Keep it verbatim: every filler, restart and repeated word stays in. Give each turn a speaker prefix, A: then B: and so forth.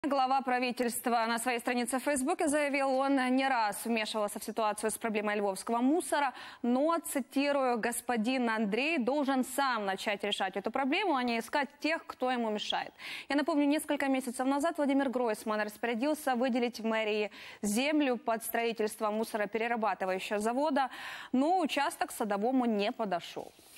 A: Глава правительства на своей странице в Фейсбуке заявил, он не раз вмешивался в ситуацию с проблемой львовского мусора, но, цитирую, господин Андрей должен сам начать решать эту проблему, а не искать тех, кто ему мешает. Я напомню, несколько месяцев назад Владимир Гройсман распорядился выделить в мэрии землю под строительство мусороперерабатывающего завода, но участок Садовому не подошел.